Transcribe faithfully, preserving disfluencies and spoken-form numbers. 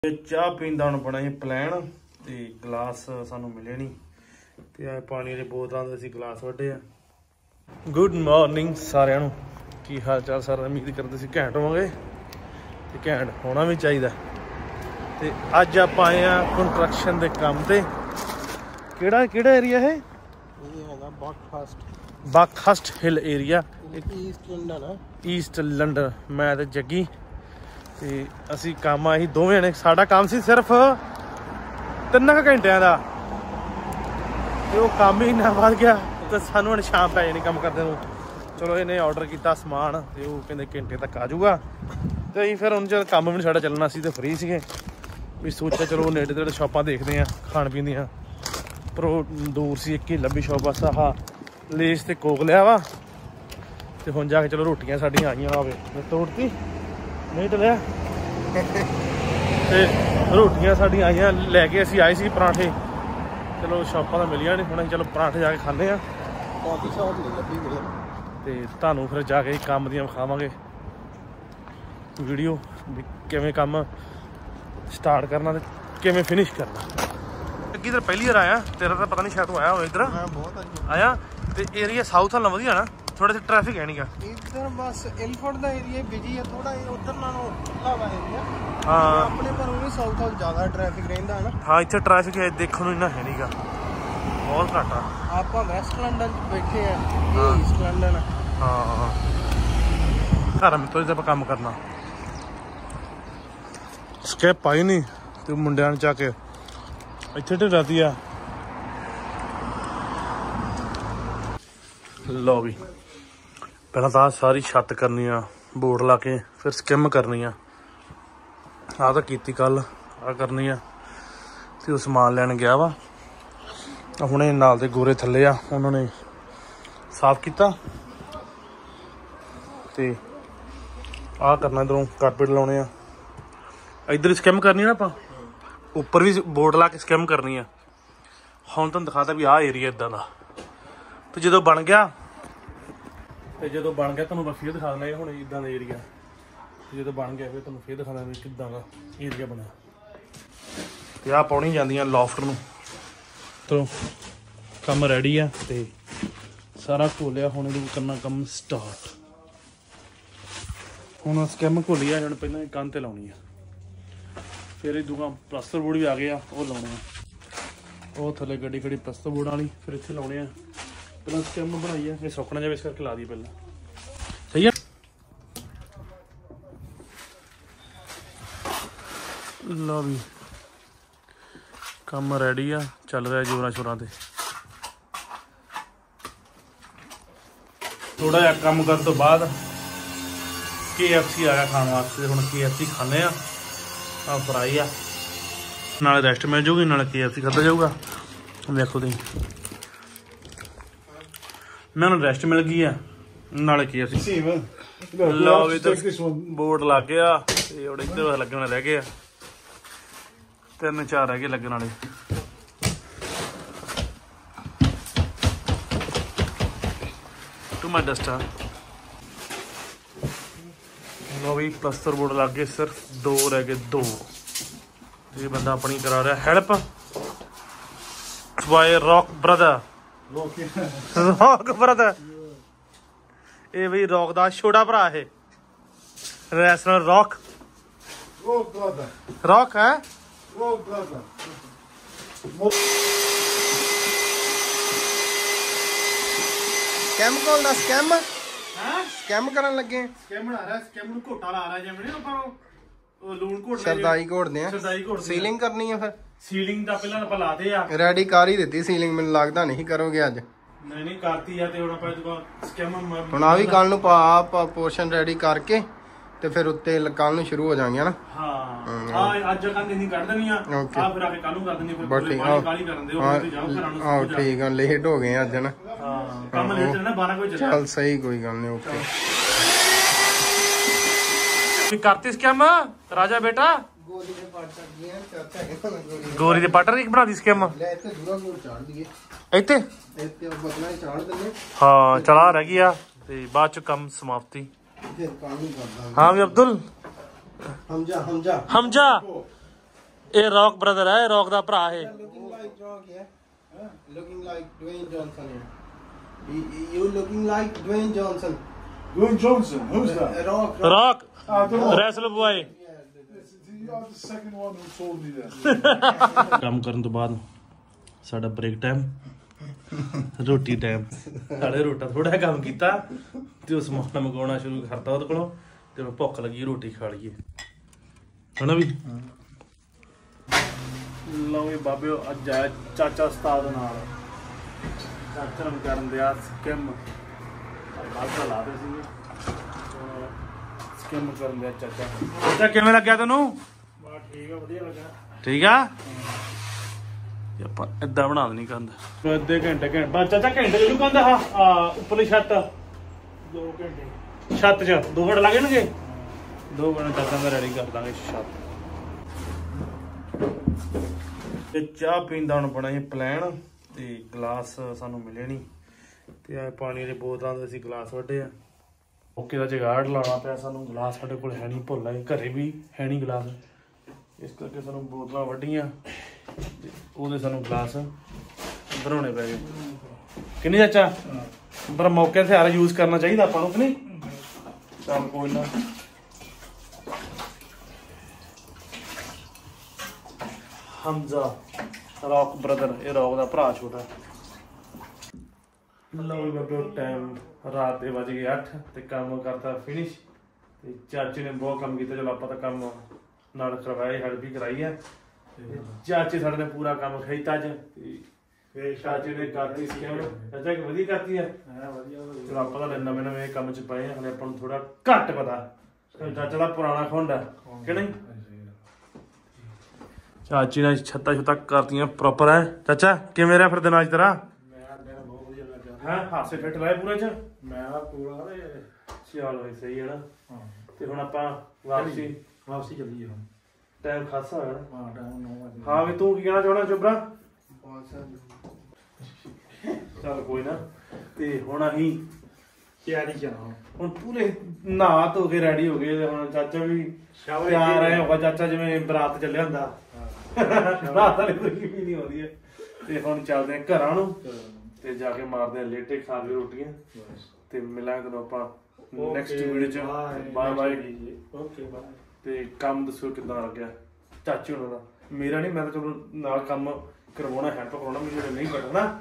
ਚਾਹ ਪੀਣ ਦਾ ਹੁਣ ਬਣਾਈ ਪਲਾਨ ਤੇ ਗਲਾਸ ਸਾਨੂੰ ਮਿਲੇ ਨਹੀਂ ਤੇ ਆ ਪਾਣੀ ਦੀ ਬੋਤਲਾਂ ਦੇ ਅਸੀਂ ਗਲਾਸ ਵੱਡੇ ਆ। ਗੁੱਡ ਮਾਰਨਿੰਗ ਸਾਰਿਆਂ ਨੂੰ, ਕੀ ਹਾਲ ਚਾਲ ਸਰ? ਉਮੀਦ ਕਰਦੇ ਸੀ ਘੈਂਟ ਹੋਵਾਂਗੇ ਤੇ ਘੈਂਟ ਹੋਣਾ ਵੀ ਚਾਹੀਦਾ। ਤੇ ਅੱਜ ਆਪਾਂ ਆਏ ਆ ਕੰਸਟਰਕਸ਼ਨ ਦੇ ਕੰਮ ਤੇ। ਕਿਹੜਾ ਕਿਹੜਾ ਏਰੀਆ ਹੈ ਇਹ? ਹੈਗਾ Buckhurst Buckhurst Hill area, East London. East London. ਮੈਂ ਤੇ ਜੱਗੀ ਤੇ ਅਸੀਂ ਕੰਮ ਆਏ ਦੋਵੇਂ ਨੇ। ਸਾਡਾ ਕੰਮ ਸੀ ਸਿਰਫ ਤਿੰਨ ਕੁ ਘੰਟਿਆਂ ਦਾ ਤੇ ਉਹ ਕੰਮ ਹੀ ਇੰਨਾ ਵੱਧ ਗਿਆ ਤੇ ਸਾਨੂੰ ਹੁਣ ਸ਼ਾਮ ਪੈ ਜਾਣੀ ਕੰਮ ਕਰਦੇ ਨੂੰ। ਚਲੋ ਇਹਨੇ ਆਰਡਰ ਕੀਤਾ ਸਮਾਨ ਤੇ ਉਹ ਕਹਿੰਦੇ ਘੰਟੇ ਤੱਕ ਆ ਜਾਊਗਾ ਤੇ ਅਸੀਂ ਫਿਰ ਹੁਣ ਜਦ ਕੰਮ ਵੀ ਨਹੀਂ ਸਾਡਾ ਚੱਲਣਾ ਸੀ ਤੇ ਫ੍ਰੀ ਸੀਗੇ ਵੀ ਸੋਚਿਆ ਚਲੋ ਨੇੜੇ ਤੇੜੇ ਸ਼ਾਪਾਂ ਦੇਖਦੇ ਹਾਂ ਖਾਣ ਪੀਣ ਦੀਆਂ। ਪਰ ਉਹ ਦੂਰ ਸੀ, ਇੱਕ ਹੀ ਲੰਬੀ ਸ਼ਾਪ ਬਸ ਆਹ ਲੇਸ ਤੇ ਕੋਕ ਲਿਆ ਵਾ ਤੇ ਹੁਣ ਜਾ ਕੇ ਚਲੋ ਰੋਟੀਆਂ ਸਾਡੀਆਂ ਆਈਆਂ ਹੋਵੇ ਤੋੜਤੀ ਨਹੀਂ ਤਾਂ ਲਿਆ ਤੇ ਰੋਟੀਆਂ ਸਾਡੀਆਂ ਆਈਆਂ ਲੈ ਕੇ ਅਸੀਂ ਆਏ ਸੀ ਪਰਾਂਠੇ। ਚਲੋ ਸ਼ਾਪਾਂ ਤਾਂ ਮਿਲੀਆਂ ਨਹੀਂ, ਹੁਣ ਅਸੀਂ ਚਲੋ ਪਰਾਂਠੇ ਜਾ ਕੇ ਖਾਂਦੇ ਹਾਂ ਕਾਫੀ ਸ਼ਾਪ ਨਹੀਂ ਲੱਭੀ ਮਿਲੇ ਤੇ ਤੁਹਾਨੂੰ ਫਿਰ ਜਾ ਕੇ ਕੰਮ ਦੀਆਂ ਵਿਖਾਵਾਂਗੇ ਵੀਡੀਓ ਵੀ ਕਿਵੇਂ ਕੰਮ ਸਟਾਰਟ ਕਰਨਾ ਤੇ ਕਿਵੇਂ ਫਿਨਿਸ਼ ਕਰਨਾ। ਅੱਗੇ ਇਧਰ ਪਹਿਲੀ ਵਾਰ ਆਇਆ, ਤੇਰਾ ਤਾਂ ਪਤਾ ਨਹੀਂ ਸ਼ਾਇਦ ਤੂੰ ਆਇਆ ਹੋਵੇ ਇੱਧਰ। ਮੈਂ ਬਹੁਤ ਆਇਆ ਤੇ ਏਰੀਆ ਸਾਊਥ ਵਾਲਾ ਵਧੀਆ ਨਾ, ਥੋੜਾ ਜਿਹਾ ਟ੍ਰੈਫਿਕ ਹੈ ਨਹੀਂਗਾ ਇੱਧਰ। ਬਸ ਇਲਫੋਰਡ ਦਾ ਏਰੀਆ ਬਿਜੀ ਹੈ ਥੋੜਾ, ਉਧਰ ਨਾਲੋਂ ਖੁੱਲਾ ਵਾ ਏਰੀਆ। ਹਾਂ ਆਪਣੇ ਪਰ ਉਹ ਵੀ ਸਾਊਥ ਵੱਲ ਜ਼ਿਆਦਾ ਟ੍ਰੈਫਿਕ ਰਹਿੰਦਾ ਹੈ ਨਾ। ਹਾਂ ਇੱਥੇ ਟ੍ਰੈਫਿਕ ਦੇਖਣ ਨੂੰ ਇੰਨਾ ਹੈ ਨਹੀਂਗਾ, ਬਹੁਤ ਘੱਟ ਆ। ਆਪਾਂ ਵੈਸਟ ਲੰਡਨ ਚ ਬੈਠੇ ਆ, ਇਹ ਈਸਟ ਲੰਡਨ ਆ। ਹਾਂ ਘਰ ਮਿੱਤਰ ਤੇ ਆਪਾਂ ਕੰਮ ਕਰਨਾ। ਸਕੈਪ ਪਾਈ ਨਹੀਂ ਤੇ ਮੁੰਡਿਆਂ ਨੂੰ ਚਾ ਕੇ ਇੱਥੇ ਢਰਾਤੀ ਆ। ਲਓ ਵੀ ਪਹਿਲਾਂ ਤਾਂ ਸਾਰੀ ਛੱਤ ਕਰਨੀ ਆ, ਬੋਰਡ ਲਾ ਕੇ, ਫਿਰ ਸਕਿਮ ਕਰਨੀ ਆ। ਆਹ ਤਾਂ ਕੀਤੀ ਕੱਲ, ਆਹ ਕਰਨੀ ਆ ਤੇ ਉਹ ਸਮਾਨ ਲੈਣ ਗਿਆ ਵਾ ਹੁਣੇ। ਨਾਲ ਦੇ ਗੋਰੇ ਥੱਲੇ ਆ, ਉਹਨਾਂ ਨੇ ਸਾਫ਼ ਕੀਤਾ ਤੇ ਆਹ ਕਰਨਾ। ਇੱਧਰੋਂ ਕਾਰਪੇਟ ਲਾਉਣੇ ਆ, ਇੱਧਰ ਸਕਿਮ ਕਰਨੀ ਨਾ ਆਪਾਂ, ਉੱਪਰ ਵੀ ਬੋਰਡ ਲਾ ਕੇ ਸਕਿਮ ਕਰਨੀ ਆ। ਹੁਣ ਤੁਹਾਨੂੰ ਦਿਖਾਤਾ ਵੀ ਆਹ ਏਰੀਆ ਇੱਦਾਂ ਦਾ ਤੇ ਜਦੋਂ ਬਣ ਗਿਆ ਤੇ ਜਦੋਂ ਬਣ ਗਿਆ ਤੁਹਾਨੂੰ ਮੈਂ ਫਿਰ ਦਿਖਾ ਦਿੰਦਾ ਹੁਣ ਇੱਦਾਂ ਦਾ ਏਰੀਆ। ਜਦੋਂ ਬਣ ਗਿਆ ਫਿਰ ਤੁਹਾਨੂੰ ਫਿਰ ਦਿਖਾਉਂਦਾ ਵੀ ਕਿੱਦਾਂ ਦਾ ਏਰੀਆ ਬਣਿਆ। ਤੇ ਆਹ ਪਾਉਣੀ ਜਾਂਦੀਆਂ ਲੋਫਟ ਨੂੰ। ਤੋਂ ਕੰਮ ਰੈਡੀ ਆ ਤੇ ਸਾਰਾ ਘੋਲਿਆ, ਹੁਣ ਇਹਨੂੰ ਕਰਨਾ ਕੰਮ ਸਟਾਰਟ। ਹੁਣ ਸਕਿਮ ਘੋਲੀ ਆ, ਹੁਣ ਪਹਿਲਾਂ ਕੰਨ ਤੇ ਲਾਉਣੀ ਆ, ਫਿਰ ਇਹ ਦੂਗਾ ਪਲਾਸਟਰ ਬੋਰਡ ਵੀ ਆ ਗਏ ਆ, ਉਹ ਲਾਉਣੇ ਆ। ਉਹ ਥੱਲੇ ਗੱਡੀ ਖੜੀ ਪਲਾਸਟਰ ਬੋਰਡ ਵਾਲੀ, ਫਿਰ ਇੱਥੇ ਲਾਉਣੇ ਆ। ਪਹਿਲਾਂ ਸਕਿਮ ਬਣਾਈ ਆ, ਇਹ ਸੁੱਕਣਾ ਜਾਵੇ ਇਸ ਕਰਕੇ ਲਾ ਦੀ ਪਹਿਲਾਂ। ਸਹੀ ਆ। ਲਓ ਵੀ ਕੰਮ ਰੈਡੀ ਆ, ਚੱਲ ਰਿਹਾ ਜੋਰਾਂ ਸ਼ੋਰਾਂ ਤੇ। ਥੋੜਾ ਜਿਹਾ ਕੰਮ ਕਰਨ ਤੋਂ ਬਾਅਦ ਕੇ ਐਫ ਸੀ ਆਇਆ ਖਾਣ ਵਾਸਤੇ। ਹੁਣ ਕੇ ਐਫ ਸੀ ਖਾਂਦੇ ਆ। ਆ ਫਰਾਈ ਆ, ਨਾਲੇ ਰੈਸਟ ਮਿਲ ਜਾਊਗੀ, ਨਾਲੇ ਕੇ ਐਫ ਸੀ ਖਾਧਾ ਜਾਊਗਾ। ਵੇਖੋ ਤੁਸੀਂ, ਮੈਂ ਹੁਣ ਰੈਸਟ ਮਿਲ ਗਈ ਆ, ਨਾਲੇ ਕੇ ਐਫ ਸੀ। ਲਓ ਵੀ ਬੋਰਡ ਲੱਗ ਗਿਆ ਤੇ ਹੁਣ ਇੱਧਰ ਲੱਗਣ ਰਹਿ ਗਏ ਆ, ਤਿੰਨ ਚਾਰ ਰਹਿ ਗਏ ਲੱਗਣ ਵਾਲੇ। To my duster. ਲਓ ਵੀ ਪਲਸਤਰ ਬੋਰਡ ਲੱਗ ਗਏ, ਸਿਰਫ ਦੋ ਰਹਿ ਗਏ, ਦੋ। ਇਹ ਬੰਦਾ ਆਪਣੀ ਕਰਾ ਰਿਹਾ help by Rock brother. Rock brother, ਇਹ ਬਈ ਰੌਕ ਦਾ ਛੋਟਾ ਭਰਾ ਹੈ। Wrestler Rock. ਰੌਕ ਹੈ ਸਕੈਮ ਕਾਲ ਦਾ ਸਕੈਮ ਸਕੈਮ ਕਰਨ ਲੱਗੇ। ਸਕੈਮ ਬਣਾ ਰਿਹਾ, ਸਕੈਮ ਨੂੰ ਘੋਟਾ ਲਾ ਰਿਹਾ ਜਿਵੇਂ ਆਪਾਂ ਉਹ ਲੂਣ ਘੋਟਦੇ, ਸਰਦਾਈ ਘੋਟਦੇ ਆ। ਸਰਦਾਈ ਘੋਟਦੇ। ਸੀਲਿੰਗ ਕਰਨੀ ਆ, ਫਿਰ ਸੀਲਿੰਗ ਦਾ ਪਹਿਲਾਂ ਆਪਾਂ ਲਾਦੇ ਆ। ਰੈਡੀ ਕਰ ਹੀ ਦਿੱਤੀ ਸੀਲਿੰਗ, ਮੈਨੂੰ ਲੱਗਦਾ ਨਹੀਂ ਕਰੋਗੇ ਅੱਜ। ਨਹੀਂ ਨਹੀਂ ਕਰਤੀ ਆ ਤੇ ਹੁਣ ਆਪਾਂ ਇਹਦਾ ਸਕੈਮ ਹੁਣ ਆ ਵੀ ਕੱਲ ਨੂੰ ਆਪਾਂ ਪੋਰਸ਼ਨ ਰੈਡੀ ਕਰਕੇ ਤੇ ਫਿਰ ਉੱਤੇ ਕੱਲ ਨੂੰ ਸ਼ੁਰੂ ਹੋ ਜਾਾਂਗੇ ਹਨਾ। ਹਾਂ ਆ ਅੱਜ ਕੰਨ ਨਹੀਂ ਕੱਢ ਦੇਣੀ ਆ, ਆ ਫਿਰ ਆ ਕੇ ਕੱਲ ਨੂੰ ਕਰ ਦੇਣੀ। ਫਿਰ ਕਾਲੀ ਕਰਨ ਦੇ ਉਹ ਤੇ ਜਾਓ ਘਰਾਂ ਨੂੰ। ਆਹ ਠੀਕ ਆ, ਲੇਟ ਹੋ ਗਏ ਅੱਜ ਨਾ। ਹਾਂ ਕੰਮ ਲੇਟ ਨਾ ਬਾਰਾਂ ਵਜੇ ਚੱਲ। ਚੱਲ ਸਹੀ, ਕੋਈ ਗੱਲ ਨਹੀਂ। ਓਕੇ ਵੀ ਕਰਤੀ ਸਕੈਮ ਰਾਜਾ ਬੇਟਾ। ਗੋਰੀ ਦੇ ਪਾਟਰ ਦੀਆਂ ਚਾਚਾ ਕੇ ਗੋਰੀ ਦੇ ਪਾਟਰ ਇੱਕ ਬਣਾ ਦੀ ਸਕੈਮ। ਲੈ ਇੱਥੇ ਦੂਰਾ ਗੋਲ ਚਾੜ ਦਈਏ, ਇੱਥੇ ਇੱਥੇ ਬਦਲਾ ਚਾੜ ਦਿੰਦੇ। ਹਾਂ ਚਲਾ ਰਹਿ ਗਈ ਆ ਤੇ ਬਾਅਦ ਚ ਕੰਮ ਸਮਾਪਤੀ। ਫਿਰ ਕੰਮ ਹੀ ਕਰਦਾ। हाँ भी अब्दुल हमजा हमजा हमजा ਇਹ ਰੌਕ ਬ੍ਰਦਰ ਹੈ, ਰੌਕ ਦਾ ਭਰਾ ਇਹ। looking like Rock, yeah? Huh? Looking like Dwayne Johnson here. You, you looking like Dwayne Johnson. Dwayne Johnson, who's that? Uh, Rock. Rock I don't know. Wrestle boy. You are the second one who told me that. ਕੰਮ ਕਰਨ ਤੋਂ ਬਾਅਦ ਸਾਡਾ break time, ਰੋਟੀ time. ਸਾਡੇ ਰੋਟਾ ਥੋੜਾ ਕੰਮ ਕੀਤਾ ਤੇ ਉਸ ਮੋਹਨਾ ਮੰਗਾਉਣਾ ਸ਼ੁਰੂ ਕਰਤਾ ਉਹਦੇ ਕੋਲੋਂ, ਤੇ ਹੁਣ ਭੁੱਖ ਲੱਗੀ ਰੋਟੀ ਖਾ ਲਈਏ, ਹਨਾ ਵੀ। ਲਓ ਵੀ ਬਾਬਿਓ, ਅੱਜ ਆਇਆ ਚਾਚਾ ਉਸਤਾਦ ਨਾਲ। ਚਾਚਾ ਨੂੰ ਕਰਨ ਦਿਆ ਸਕਿਮ, ਕੱਲ ਤਾਂ ਲਾ ਦੇ ਸੀਗੇ, ਸਕਿਮ ਕਰਨ ਦਿਆ ਚਾਚਾ। ਚਾਚਾ ਕਿਵੇਂ ਲੱਗਿਆ ਤੈਨੂੰ? ਬਾ ਠੀਕ ਆ, ਵਧੀਆ ਲੱਗਾ। ਠੀਕ ਆ, ਆਪਾਂ ਏਦਾਂ ਬਣਾ ਦੇਣੀ ਕੰਧ ਅੱਧੇ ਘੰਟੇ ਘੰਟੇ ਬਾਅਦ। ਚਾਚਾ ਘੰਟੇ ਜਿਹਨੂੰ ਕੰਧ ਆ ਉੱਪਰਲੀ ਛੱਤ ਦੋ ਘੰਟੇ ਛੱਤ 'ਚ ਦੋ ਘੰਟੇ ਲੱਗ ਜਾਣਗੇ। ਦੋ ਘੰਟੇ ਚਾਚਾ ਦਾ ਰੈਡੀ ਕਰ ਦਾਂਗੇ ਛੱਤ। ਤੇ ਚਾਹ ਪੀਣ ਦਾ ਹੁਣ ਬਣਾ ਪਲਾਨ, ਤੇ ਗਲਾਸ ਸਾਨੂੰ ਮਿਲੇ ਨਹੀਂ, ਤੇ ਆ ਪਾਣੀ ਦੀ ਬੋਤਲਾਂ ਦੇ ਅਸੀਂ ਗਲਾਸ ਵੱਢੇ ਆ। ਓਕੇ ਦਾ ਜਗਾੜ ਲਾਉਣਾ ਪਿਆ ਸਾਨੂੰ, ਗਲਾਸ ਸਾਡੇ ਕੋਲ ਹੈ ਨਹੀਂ, ਭੁੱਲ ਆਏ, ਘਰੇ ਵੀ ਹੈ ਨਹੀਂ ਗਲਾਸ, ਇਸ ਕਰਕੇ ਸਾਨੂੰ ਬੋਤਲਾਂ ਵੱਢੀਆਂ, ਉਹਦੇ ਸਾਨੂੰ ਗਲਾਸ ਬਣਾਉਣੇ ਪੈ ਗਏ। ਕਿੰਨੀ ਚਾਚਾ ਪਰ ਮੌਕੇ ਤੇ ਹਰ ਯੂਜ਼ ਕਰਨਾ ਚਾਹੀਦਾ ਆਪਾਂ ਨੂੰ, ਕਿ ਨਹੀਂ? ਚੱਲ ਕੋਈ ਨਾ। ਹਮਜ਼ਾ ਰੌਕ ਬ੍ਰਦਰ, ਇਹ ਰੌਕ ਦਾ ਭਰਾ ਛੋਟਾ। ਲਓ ਵੀ ਬਾਬੇ, ਟਾਈਮ ਰਾਤ ਦੇ ਵੱਜ ਗਏ ਅੱਠ, ਤੇ ਕੰਮ ਕਰਤਾ ਫਿਨਿਸ਼। ਤੇ ਚਾਚੇ ਨੇ ਬਹੁਤ ਕੰਮ ਕੀਤਾ, ਚਲੋ ਆਪਾਂ ਤਾਂ ਕੰਮ ਨਾਲ ਕਰਵਾਇਆ, ਹੈਲਪ ਵੀ ਕਰਾਈ ਹੈ। ਚਾਚੇ ਸਾਡੇ ਨੇ ਪੂਰਾ ਕੰਮ ਖਿੱਚਤਾ ਅੱਜ, ਤੇ ਚਾਚੇ ਨੇ ਕਰਤੀ ਸਕੀਮ। ਚਾਚਾ ਕਿ ਵਧੀਆ ਕਰਤੀ ਹੈ। ਚਲੋ ਆਪਾਂ ਤਾਂ ਨਵੇਂ ਨਵੇਂ ਕੰਮ 'ਚ ਪਏ ਹਾਂ, ਹਲੇ ਆਪਾਂ ਨੂੰ ਥੋੜਾ ਘੱਟ ਪਤਾ। ਚਾਚਾ ਦਾ ਪੁਰਾਣਾ ਖੁੰਡ ਹੈ ਕਿ ਨਹੀਂ? ਚਾਚੀ ਨੇ ਛੱਤਾਂ ਛੁੱਤਾਂ ਕਰਤੀਆਂ ਪ੍ਰੋਪਰ ਹੈ। ਚਾਚਾ ਕਿਵੇਂ ਰਿਹਾ ਫਿਰ ਦਿਨ ਅੱਜ ਤੇਰਾ? ਬਹੁਤ ਵਧੀਆ ਲੱਗਾ। ਹਾਂ, ਹਾਸੇ ਫਿੱਟ ਲਾਏ ਪੂਰੇ 'ਚ? ਮੈਂ ਪੂਰਾ ਚਲੋ ਸਹੀ ਹੈ ਨਾ। ਤੇ ਹੁਣ ਆਪਾਂ ਵਾਪਸੀ ਵਾਪਸੀ ਚੱਲੀਏ ਹੁਣ, ਟਾਈਮ ਖਾਸਾ ਹੋਇਆ ਨਾ। ਹਾਂ ਟਾਈਮ ਨੌ ਵਜੇ। ਹਾਂ ਵੀ ਤੂੰ ਕੀ ਕਹਿਣਾ ਚਾਹੁੰਦਾ ਚੁਬਰਾ? ਚੱਲ ਕੋਈ ਨਾ। ਤੇ ਹੁਣ ਅਸੀਂ ਤਿਆਰੀ ਜਾਣਾ, ਹੁਣ ਪੂਰੇ ਨਹਾ ਧੋ ਕੇ ਰੈਡੀ ਹੋ ਗਏ, ਤੇ ਹੁਣ ਚਾਚਾ ਵੀ ਤਿਆਰ ਹੈ ਹੋਗਾ। ਚਾਚਾ ਜਿਵੇਂ ਬਰਾਤ ਚੱਲਿਆ ਹੁੰਦਾ, ਰਾਤ ਵਾਲੀ ਖੁਸ਼ੀ ਵੀ ਨਹੀਂ ਆਉਂਦੀ ਹੈ। ਤੇ ਹੁਣ ਚੱਲਦੇ ਆ ਘਰਾਂ ਨੂੰ, ਤੇ ਜਾ ਕੇ ਮਾਰਦੇ ਆ ਲੇਟੇ, ਖਾ ਕੇ ਰੋਟੀਆਂ, ਤੇ ਮਿਲਾਂਗੇ ਤੁਹਾਨੂੰ ਆਪਾਂ ਨੈਕਸਟ ਵੀਡੀਓ 'ਚ। Bye bye. Okay bye. ਤੇ ਕੰਮ ਦੱਸੋ ਕਿੱਦਾਂ ਲੱਗਿਆ ਚਾਚੇ ਉਹਨਾਂ ਦਾ? ਮੇਰਾ ਨਹੀਂ, ਮੈਂ ਤਾਂ ਚਲੋ ਨਾਲ ਕੰਮ ਕਰਵਾਉਣਾ, ਹੈਲਪ ਕਰਾਉਣਾ, ਮੈਨੂੰ ਨਹੀਂ ਪਤਾ ਨਾ।